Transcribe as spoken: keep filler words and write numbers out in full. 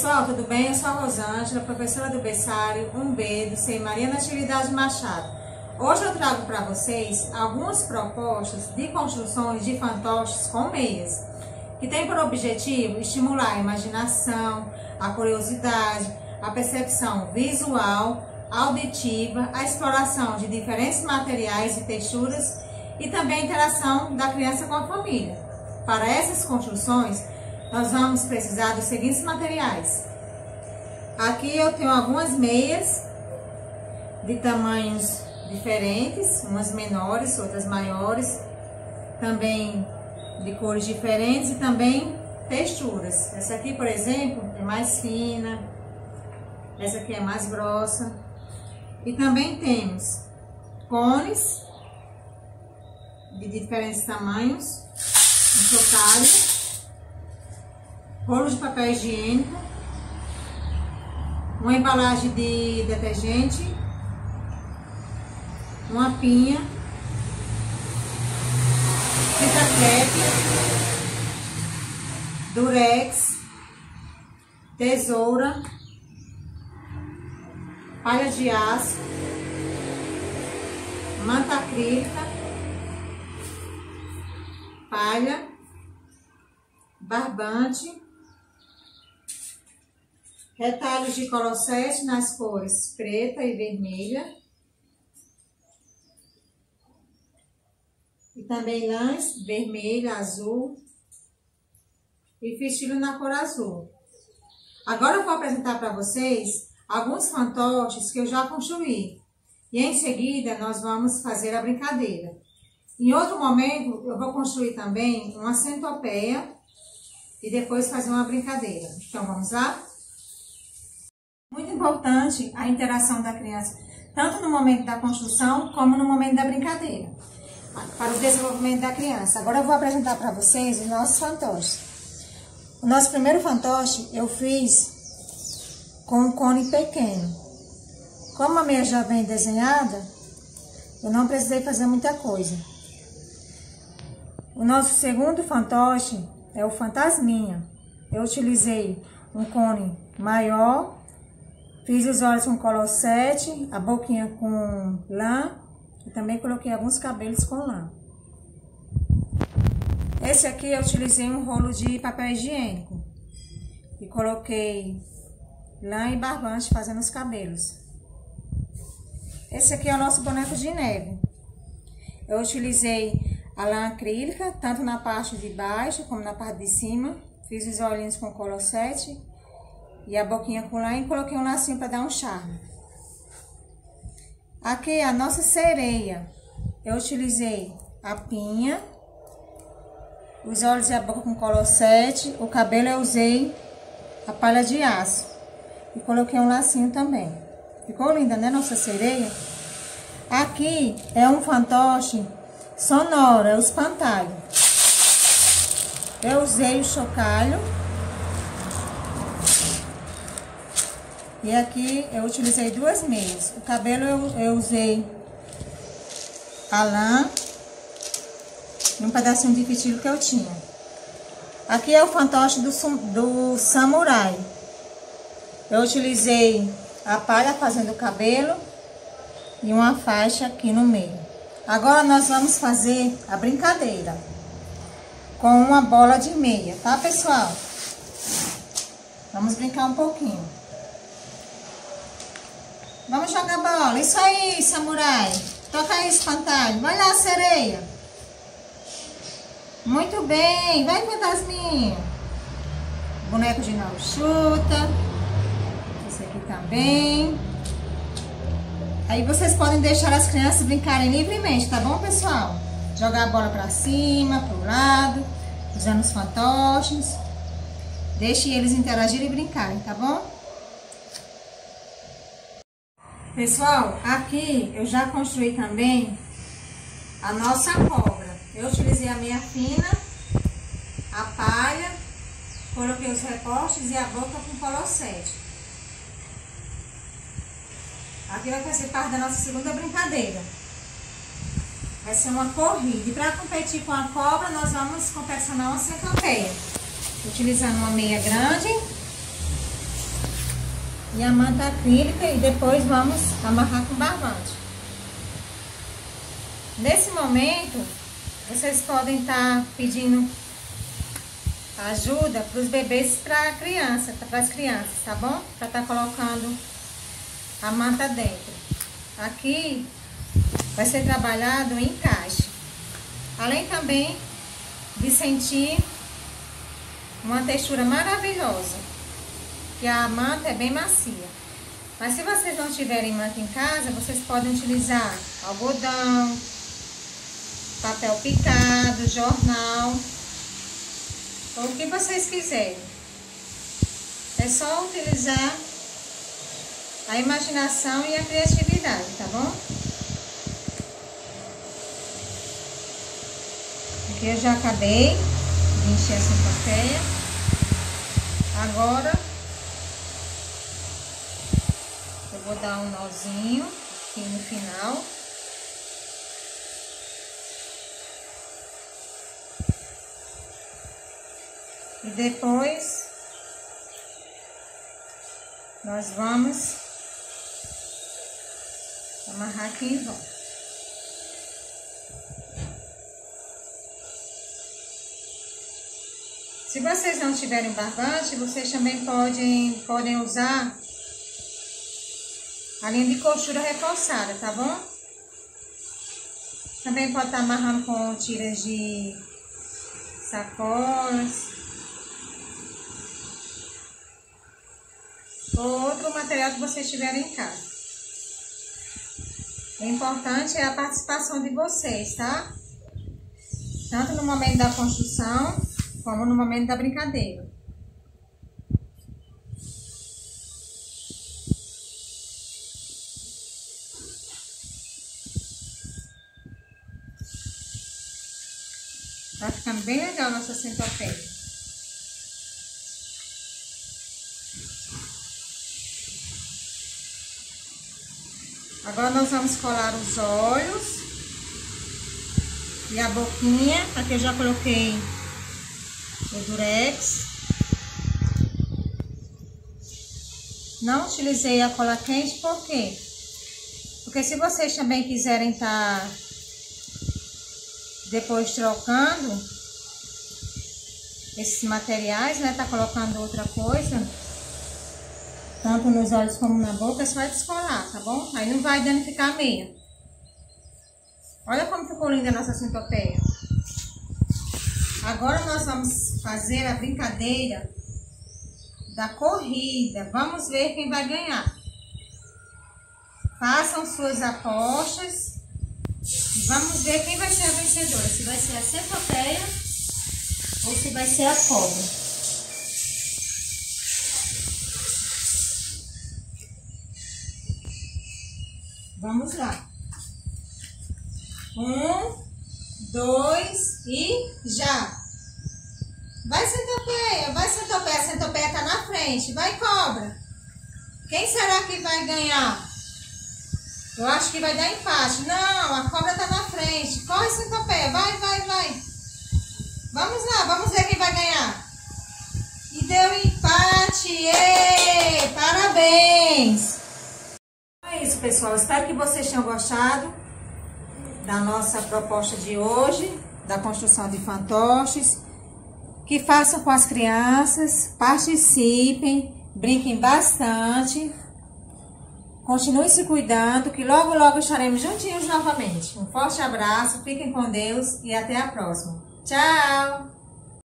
pessoal, tudo bem? Eu sou a Rosângela, professora do berçário um B do C E I Maria Natividade Machado. Hoje eu trago para vocês algumas propostas de construções de fantoches com meias, que tem por objetivo estimular a imaginação, a curiosidade, a percepção visual, auditiva, a exploração de diferentes materiais e texturas e também a interação da criança com a família. Para essas construções, nós vamos precisar dos seguintes materiais. Aqui eu tenho algumas meias de tamanhos diferentes, umas menores, outras maiores, também de cores diferentes e também texturas. Essa aqui, por exemplo, é mais fina, essa aqui é mais grossa. E também temos cones de diferentes tamanhos, um chocalho, rolo de papel higiênico, uma embalagem de detergente, uma pinha, fita crepe, durex, tesoura, palha de aço, manta acrílica, palha, barbante, retalhos de colossete nas cores preta e vermelha. E também lãs vermelha, azul. E fistilho na cor azul. Agora eu vou apresentar para vocês alguns fantoches que eu já construí. E em seguida nós vamos fazer a brincadeira. Em outro momento eu vou construir também uma centopeia e depois fazer uma brincadeira. Então vamos lá? Muito importante a interação da criança, tanto no momento da construção como no momento da brincadeira, para o desenvolvimento da criança. Agora eu vou apresentar para vocês os nossos fantoches. O nosso primeiro fantoche eu fiz com um cone pequeno. Como a meia já vem desenhada, eu não precisei fazer muita coisa. O nosso segundo fantoche é o fantasminha. Eu utilizei um cone maior. Fiz os olhos com colossete, a boquinha com lã e também coloquei alguns cabelos com lã. Esse aqui eu utilizei um rolo de papel higiênico e coloquei lã e barbante fazendo os cabelos. Esse aqui é o nosso boneco de neve. Eu utilizei a lã acrílica, tanto na parte de baixo como na parte de cima. Fiz os olhinhos com colossete e a boquinha com lã e coloquei um lacinho para dar um charme. Aqui a nossa sereia. Eu utilizei a pinha, os olhos e a boca com colossete, o cabelo eu usei a palha de aço e coloquei um lacinho também. Ficou linda, né, nossa sereia? Aqui é um fantoche sonoro, é o espantalho. Eu usei o chocalho. E aqui eu utilizei duas meias. O cabelo eu, eu usei a lã e um pedacinho de fitilho que eu tinha. Aqui é o fantoche do, do samurai. Eu utilizei a palha fazendo o cabelo e uma faixa aqui no meio. Agora nós vamos fazer a brincadeira com uma bola de meia, tá, pessoal? Vamos brincar um pouquinho. Vamos jogar bola. Isso aí, samurai. Toca aí, espantalho. Vai lá, sereia. Muito bem. Vai, fantasminha. Boneco de não chuta. Esse aqui também. Aí vocês podem deixar as crianças brincarem livremente, tá bom, pessoal? Jogar a bola pra cima, pro lado, usando os fantoches. Deixe eles interagirem e brincarem, tá bom? Pessoal, aqui eu já construí também a nossa cobra. Eu utilizei a meia fina, a palha, coloquei os recortes e a boca com colossete. Aqui vai fazer parte da nossa segunda brincadeira. Vai ser uma corrida. E para competir com a cobra, nós vamos confeccionar uma centopeia. Utilizando uma meia grande, e a manta acrílica e depois vamos amarrar com barbante. Nesse momento, vocês podem estar pedindo ajuda para os bebês, para criança, para as crianças, tá bom? Para estar colocando a manta dentro. Aqui vai ser trabalhado em encaixe, além também de sentir uma textura maravilhosa, que a manta é bem macia. Mas se vocês não tiverem manta em casa, vocês podem utilizar algodão, papel picado, jornal, ou o que vocês quiserem. É só utilizar a imaginação e a criatividade, tá bom? Aqui eu já acabei de encher a centopeia. Agora eu vou dar um nozinho aqui no final. E depois nós vamos amarrar aqui em volta. Se vocês não tiverem barbante, vocês também podem, podem usar a linha de costura reforçada, tá bom? Também pode estar amarrando com tiras de sacolas ou outro material que vocês tiverem em casa. O importante é a participação de vocês, tá? Tanto no momento da construção, como no momento da brincadeira. Tá ficando bem legal a nossa centopeia. Agora nós vamos colar os olhos e a boquinha. Aqui eu já coloquei o durex. Não utilizei a cola quente, por quê? Porque se vocês também quiserem estar depois trocando esses materiais, né, tá colocando outra coisa, tanto nos olhos como na boca, você vai descolar, tá bom? Aí não vai danificar a meia. Olha como ficou linda a nossa centopeia. Agora nós vamos fazer a brincadeira da corrida. Vamos ver quem vai ganhar. Façam suas apostas e vamos ver quem vai ser a vencedora. Se vai ser a centopeia ou se vai ser a cobra. Vamos lá. Um, dois e já. Vai, centopeia, vai, centopeia. A centopeia tá na frente. Vai, cobra. Quem será que vai ganhar? Eu acho que vai dar empate. Não, a cobra tá na frente. Corre, centopeia. Vai, vai, vai. Vamos lá, vamos ver quem vai ganhar. E deu empate. Ê, parabéns. É isso, pessoal. Espero que vocês tenham gostado da nossa proposta de hoje, da construção de fantoches. Que façam com as crianças, participem, brinquem bastante. Continuem se cuidando, que logo, logo estaremos juntinhos novamente. Um forte abraço, fiquem com Deus e até a próxima. Tchau!